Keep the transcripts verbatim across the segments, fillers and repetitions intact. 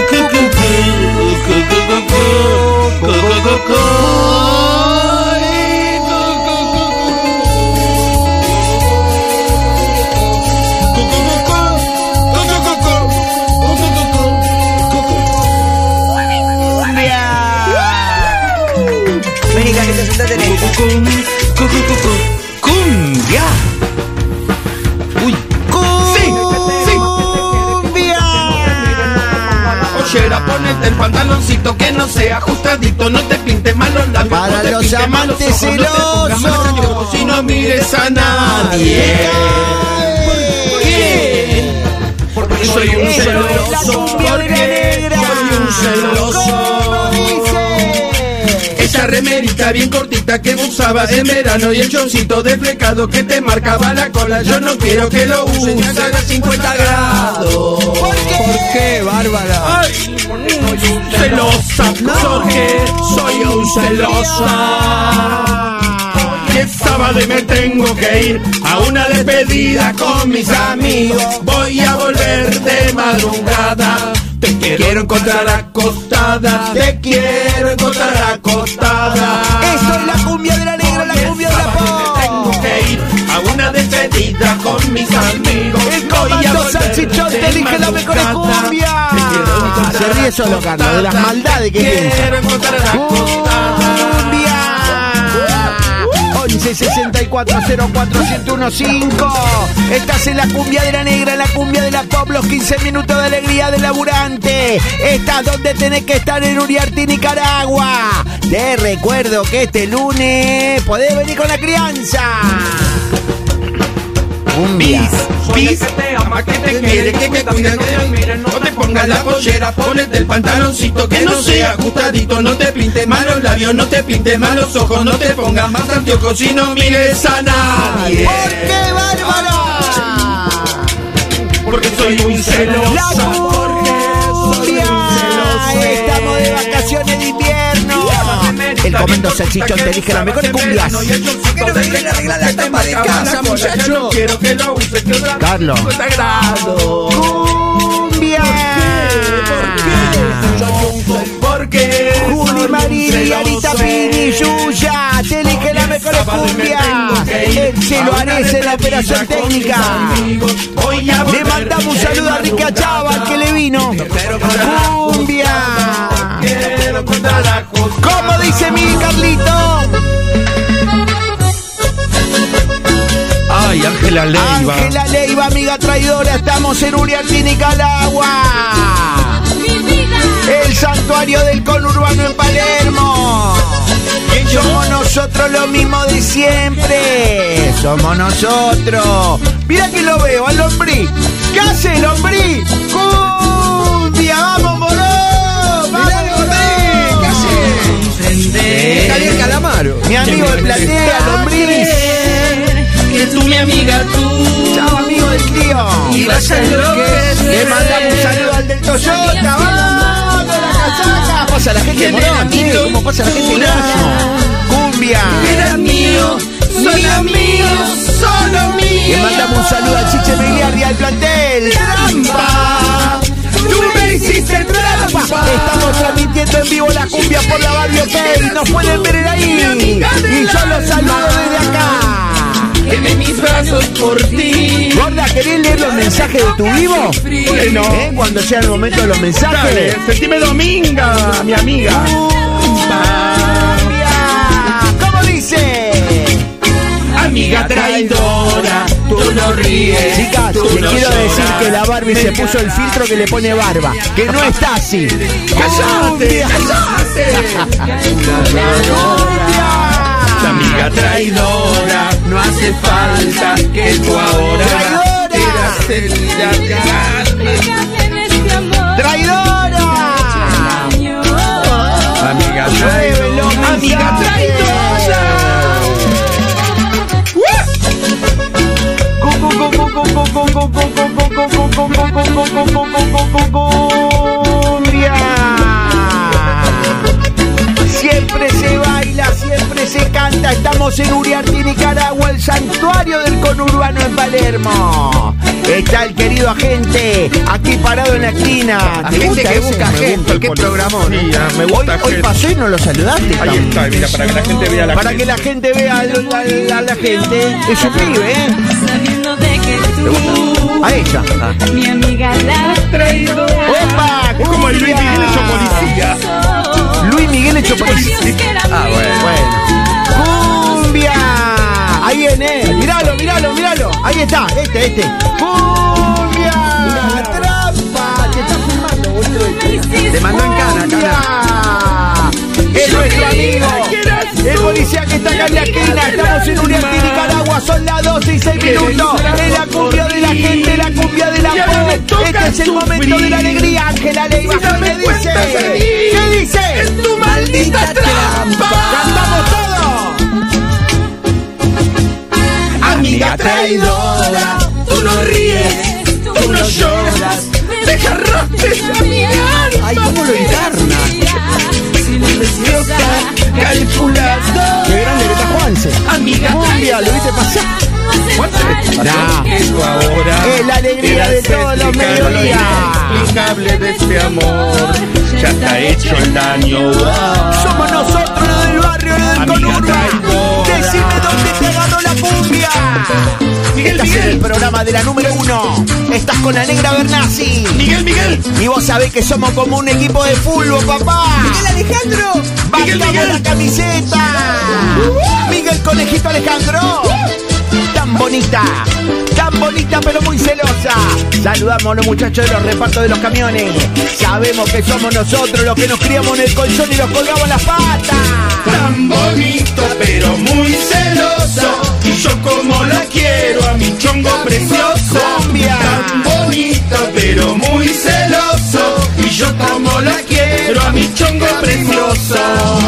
¡Cumbia! ¡Uy! ¡Sí! ¡Sí! ¡Cumbia! Pollera, ponete el pantaloncito que no sea ajustadito, no te pintes mal los labios. Para no los amantes celosos, no si no mires a nadie. ¿Qué? Porque soy un celoso, porque soy un celoso. Esa remerita bien cortita que usabas en verano y el chorcito desflecado que te marcaba la cola, yo no quiero que lo usen a cincuenta grados. ¿Por qué? ¿Por qué, Bárbara? Ay, soy un celosa, porque soy un celosa. Hoy es sábado y me tengo que ir a una despedida con mis amigos. Voy a volver de madrugada. Te quiero, quiero encontrar acostada, te quiero encontrar acostada. Esto es la cumbia de la negra, la cumbia de la pop. Tengo que ir a una despedida con mis amigos. El comando salchichón te elige la mejor cumbia. Se ríe solo, Carlos, de las maldades que piensa. Quiero encontrar acostada. once sesenta y cuatro cero cuatro siete uno cinco. Estás en la cumbia de la negra, en la cumbia de la pop, los quince minutos de alegría del laburante. Estás donde tenés que estar, en Uriarte, Nicaragua. Te recuerdo que este lunes podés venir con la crianza. Cumbia. Pis, que te ama, que te quiere, que te cuida, que te admira. No te pongas la pollera, ponete el pantaloncito que no sea ajustadito. No te pintes mal los labios, no te pintes mal los ojos, no te pongas más anteojos y no mires a nadie. ¿Por qué, Bárbara? Porque soy un celoso. La cumbia. Estamos de vacaciones de invierno. El comando salchichón te elige las mejores cumbias. Quiero venir a arreglar la tapa de casa, muchacho. Quiero que lo uses, que otra Carlos. Cumbia. ¿Por qué? Juli Marini, Arita Pini, Yuya, te elige las mejores cumbias. El Chelo Ares en la operación técnica. Le mandamos un saludo a Ricky Achava, que le vino. Cumbia. ¿Cómo dice mi Carlito? Ay, Ángela Leiva. Ángela Leiva, amiga traidora, estamos en Uriarte, Nicaragua. El santuario del conurbano en Palermo. Somos nosotros lo mismo de siempre. Somos nosotros. Mira que lo veo, al Lombrí. ¿Qué hace el Lombrí? ¡Cumbia! ¡Vamos, moró! ¡Vamos, moró! ¿Qué hace? Javier Calamaro. Mi amigo de Platea, Lombriz. Que tú, mi amiga, tú. Chao, amigo del tío. Y vas a enloquecer. Le mandamos un saludo al del Toyota. ¡Vamos, de la casaca! Pasa la gente morón, ¿sí? ¿Cómo pasa la gente morón? Cumbia. Era mío, solo mío, solo mío. Le mandamos un saludo a Chiche Megliardi, al plantel. ¡Trampa! ¡Tú me hiciste trampa! Estamos transmitiendo en vivo la cumbia por la Barbie OK. Nos pueden ver ahí. Y yo los saludo desde acá. Quemé mis brazos por ti. Gorda, ¿querés leer los mensajes de tu vivo? Bueno. ¿Eh? Cuando sea el momento de los mensajes. Dale, sentime dominga, mi amiga. ¿Cómo dice? Amiga traidora, tú no ríes. Chicas, tú les no quiero lloras. decir que la Barbie se puso el filtro que le pone barba. Que no está así. ¡Cállate! ¡Cállate! La amiga traidora, no hace falta que tú ahora quieras ¡Traidora! Amiga traidora, amiga traidora. Siempre se baila, siempre se canta. Estamos Estamos en Uriarte, Nicaragua, el santuario del conurbano en Palermo. Está el querido agente aquí parado en la esquina. Agente que busca gente, qué programón. Me gusta hoy, hoy pasó y no lo saludaste. Ahí está, mira, para que la gente vea a la para gente. que la gente vea a la, a la gente. Es un pibe, ¿eh? A ella. Ah. Mi amiga la traidora. ¡Opa! Es como el Luis Miguel hecho policía. Luis Miguel hecho policía. Ah, bueno. bueno. ¡Cumbia! Ahí viene. Míralo, míralo, míralo. Ahí está, este, este. ¡Cumbia! ¡Trampa! Te está filmando, boludo. Te mandó en cana, cana. Es nuestro amigo. El policía que está acá en la esquina. Estamos en Uriarte, Nicaragua. Son las doce y seis minutos. Es la cumbia de la gente, la cumbia de la pobre. Este es el momento de la alegría. Ángela Leiva me dice. ¿Qué dice? ¡Es tu maldita trampa! ¡Cantamos todo! Amiga traidora, tú no ríes, tú no lloras, desgarraste mi alma. Ay, ¿cómo lo encarna? Preciosa, calculado. Qué grande que está Juanse. Amiga cumbia, ¿lo viste pasar? Juanse, nah. Eso ahora es la alegría de todos los mediodías. Inexplicable de este amor, ya está hecho el daño. Somos nosotros los del barrio, los del conurbano. Decime dónde te agarró la cumbia. Miguel, Estás Miguel. en el programa de la número uno. Estás con la negra Bernasi. Miguel, Miguel. Y vos sabés que somos como un equipo de fútbol, papá. Miguel Alejandro. Miguel, Bajamos Miguel. la camiseta. Miguel Conejito Alejandro. Tan bonita, tan bonita pero muy celosa. Saludamos a los muchachos de los repartos de los camiones. Sabemos que somos nosotros los que nos criamos en el colchón y los colgamos en las patas. Tan bonito pero muy celoso, y yo como la quiero a mi chongo precioso. Cumbia. Tan bonito pero muy celoso, y yo como la quiero a mi chongo precioso.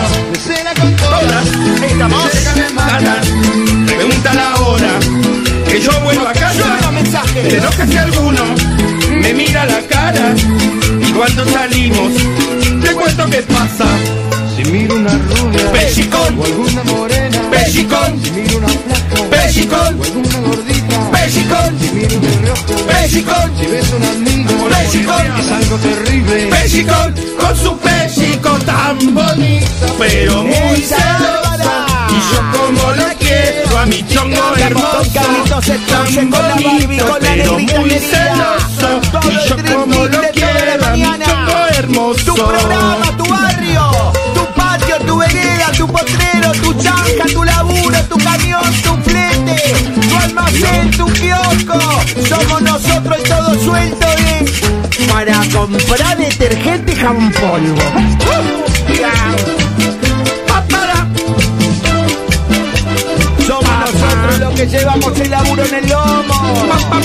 Hola, ¿Estamos? Ana, pregúntale ahora que yo vuelvo a casa. Llévanos mensajes. Te enoja si alguno me mira la cara, y cuando salimos te cuento qué pasa. Si miro una rubia Pechicón, o alguna morena, pechicón, si miro una flaca pechicón, o alguna gordita, pechicón, si miro de reojo, pechicón, si ves un amigo, pechicón, es algo terrible. pechicón, con su pechicón tan bonito pero muy celosa, y yo como la quiero a mi chongo Con hermoso. Carlitos entonces, Tan con la Barbie, bonito con la pero negrita muy querida. celoso, Todo y el yo Dream como Team lo de toda quiero la a mi mañana. chongo hermoso. Tu programa, tu barrio, tu patio, tu vereda, tu potrero, tu chanja, tu laburo, tu camión, tu flete, tu almacén, tu kiosco. Somos nosotros y todo suelto de... para comprar detergente y jabón polvo. Somos nosotros los que llevamos el laburo en el lomo.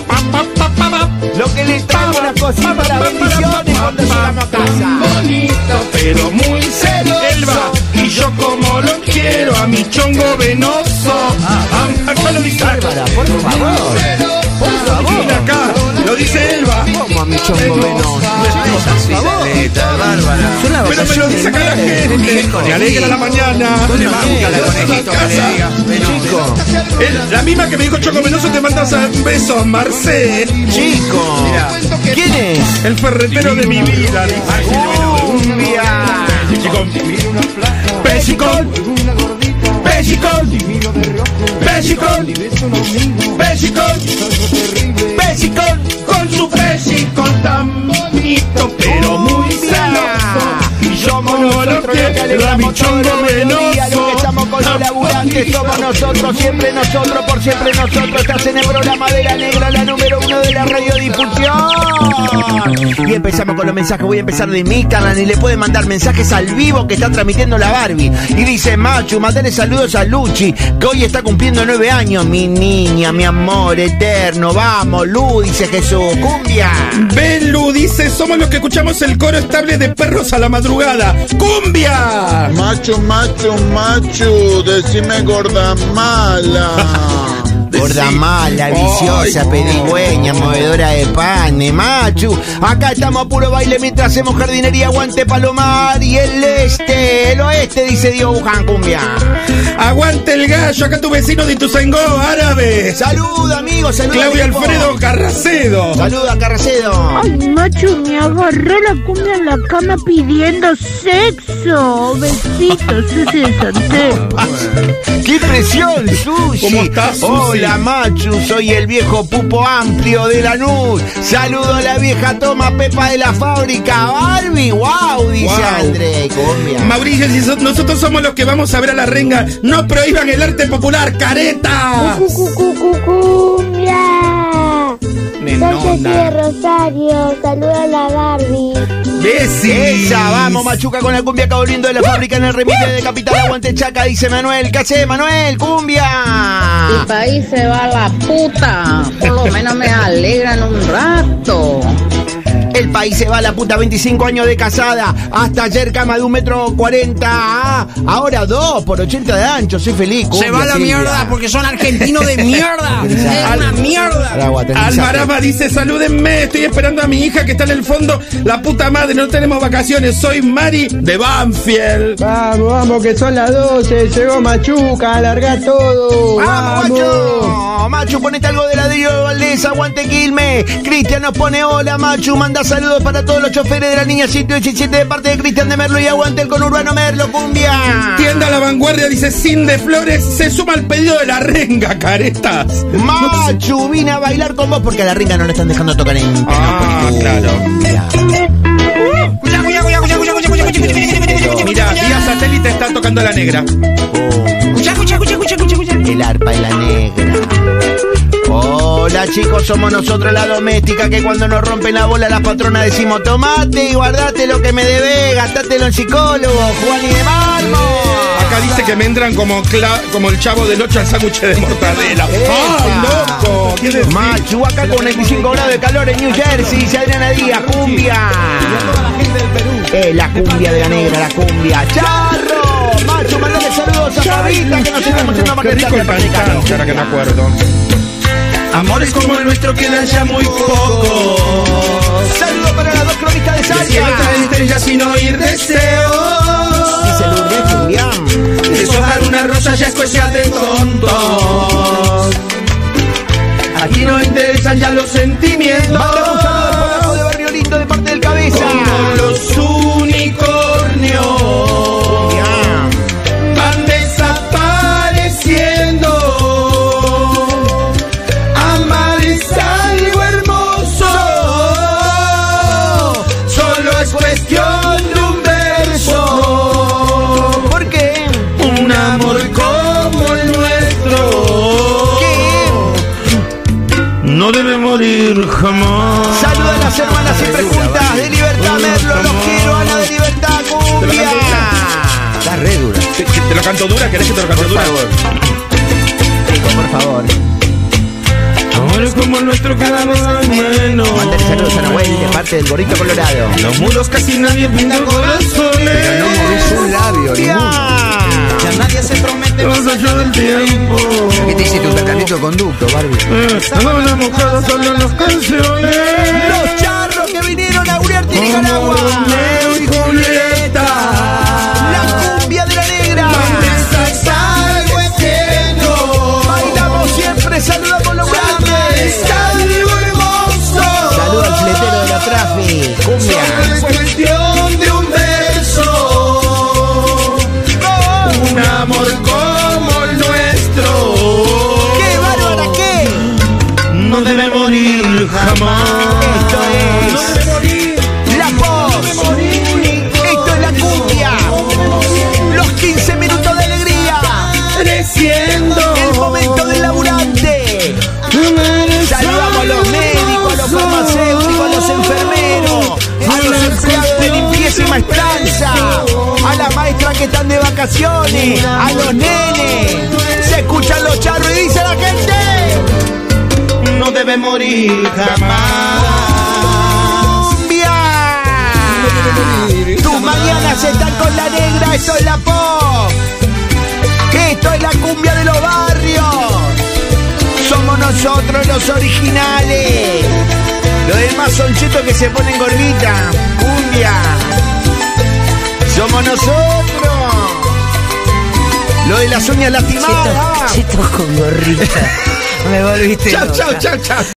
Lo que les trae una cosita para bendiciones cuando llegamos a casa. Bonito pero muy celoso, y yo como lo quiero a mi chongo venoso. Ah, acá lo dice Bárbara, por favor. Por favor. Mira acá, lo dice Elba. Como a mi chongo venoso. Por favor. Bárbara. Son la Pero me lo dice acá la gente. Me alegra la mañana. ¿Dónde banca la conejito que le diga? Chico, El- La misma que me dijo Choco Venoso te manda un beso, Marcel. chico. ¿Quién es? El ferretero de mi vida. dice. Cumbia. Pechicón. Pechicón. Alguna gordita, Pechicón. si miro de reojo, Pechicón. si ves un amigo, Pechicón. es algo terrible. Pechicón. Con su pechicón tan bonito pero muy celoso, y yo como lo Nosotros los que quiero a mi alegramos todos chongo los mediodías, los que estamos con los venoso. laburantes, somos nosotros, siempre nosotros, por siempre nosotros. Estás en el programa de la negra, la número uno de la radiodifusión. Y empezamos con los mensajes. Voy a empezar de mi Instagram y le pueden mandar mensajes al vivo que está transmitiendo la Barbie. Y dice: Machu, mandale saludos a Luchi, que hoy está cumpliendo nueve años. Mi niña, mi amor eterno. Vamos, Lu, dice Jesús. Cumbia. Belu dice, somos los que escuchamos el coro estable de perros a la madrugada. ¡Cumbia! Macho, macho, macho, decime gorda mala. Gorda Sí. mala, viciosa, Ay, pedigüeña, no. movedora de pan, machu. Acá estamos a puro baile mientras hacemos jardinería, aguante Palomar y el este, el oeste, dice Diego Buján Cumbia. Aguante el gallo, acá tu vecino de Ituzaingó, árabe. Saluda, amigos, saluda. Claudia equipo. Alfredo Carracedo. Saluda, Carracedo. Ay, macho, me agarró la cumbia en la cama pidiendo sexo. Besitos, Susi de Santé. ¡Qué presión, Sushi! ¿Cómo estás, Susi? Hola, machu, soy el viejo pupo amplio de Lanús. Saludo a la vieja Toma Pepa de la fábrica Barbie. ¡Wow! Dice Guau. André. Cumbia. Mauricio, si so- nosotros somos los que vamos a ver a la renga. No prohíban el arte popular, careta. Cumbia. Nenona. de Rosario, saluda a la Barbie. Besis. Esa, vamos, machuca con la cumbia acá volviendo de la fábrica en el remite de Capital Aguante Chaca, dice Manuel. ¿Qué hace, Manuel? ¡Cumbia! Mi país se va a la puta. Por lo menos me alegran un rato. El país se va a la puta, veinticinco años de casada. Hasta ayer cama de un metro cuarenta. Ah, ahora dos por ochenta de ancho. Soy feliz. Se va a la Silvia. mierda porque son argentinos de mierda. Es una mierda. Bravo, aterrizaje. Almarama dice, salúdenme, estoy esperando a mi hija que está en el fondo. La puta madre, no tenemos vacaciones. Soy Mari de Banfield. Vamos, vamos, que son las doce. Llegó Machuca, alarga todo. ¡Vamos, macho! Machu, ponete algo de ladrillo de Valdés, aguante Quilmes. Cristian nos pone hola, Machu. Manda saludos para todos los choferes de la línea ciento diecisiete de parte de Cristian de Merlo y aguante el conurbano Merlo, cumbia. Tienda La Vanguardia dice, sin de Flores, se suma al pedido de la renga, caretas. Machu, vine a bailar con vos porque a la ringa no le están dejando tocar en Ah, claro. Mira, Vía Satélite está tocando la negra. Escucha, escucha, escucha, escucha, escucha, escucha. El arpa y la negra. Hola chicos, somos nosotros la doméstica que cuando nos rompen la bola las patronas decimos tomate y guardate lo que me debes, gastátelo en psicólogo, Juan y de Mármol. Acá dice que me entran como, cla- como el chavo del ocho al sándwich de mortadela. ¡Ah, loco! ¿Qué decís? Machu, acá con veinticinco grados de calor en New Jersey, dice Adriana Díaz, cumbia. Eh, la cumbia de la negra, la cumbia. ¡Charro! Machu, mandale saludos a Fabita que nos estamos yendo a Qué rico el pantano, ahora que me acuerdo. Amores como el nuestro quedan ya muy pocos. Saludos para las dos cronistas de Del cielo Salta. traen estrellas sin oír deseos. Dice Lourdes Julián. Deshojar una rosa ya es cuestión de tontos. Aquí no interesan ya los sentimientos. Manda un saludo al polaco de Barrio Lindo de parte del Cabeza. Como los unicornios van desapareciendo. Amar es algo hermoso. Solo es cuestión de un verso. ¿Por qué? Un amor como el nuestro no debe morir jamás. Saluda a las hermanas siempre juntas de Libertad Merlo. Los quiero, Ana de Libertad Cumbia. Está re dura. ¿Te, te- te lo canto dura? ¿Querés que te lo cante dura? Chico, por favor. Amores como el nuestro cada vez menos. Mándale saludos a Nahuel de parte del Gorrito Colorado. Los muros casi nadie pinta corazones. un labio, Ya nadie se promete. Más allá del tiempo. ¿Qué te hiciste un tratamiento de conducto, Barbie? Eh, Una mojada solo en las canciones. Los charros que vinieron a Uriarte y Nicaragua. Romeo y Julieta. La cumbia de la negra. Estás algo eterno. Bailamos siempre, saludamos los grandes. algo hermoso. Saluda al fletero de la Trafi. Cumbia. Es cuestión de un verso. Un amor como el nuestro. ¡Qué bárbara, qué! No debe morir jamás. Esto es La Voz. Esto es la cumbia. Los quince minutos de alegría. Creciendo. El momento del laburante. Saludamos a los médicos, a los farmacéuticos, a los enfermeros, a los empleados de limpieza y maestranza, a las maestras que están de vacaciones, a los nenes. Se escuchan los charros y dice la gente. No debe morir jamás. ¡Cumbia! Tus mañanas están con la negra, esto es la pop. Esto es la cumbia de los barrios. los originales. Los demás son chetos que se ponen gorrita. Cumbia. Somos nosotros. Lo de las uñas lastimadas. Chetos con gorrita. Me volviste Chau, loca. chau, chau, chau.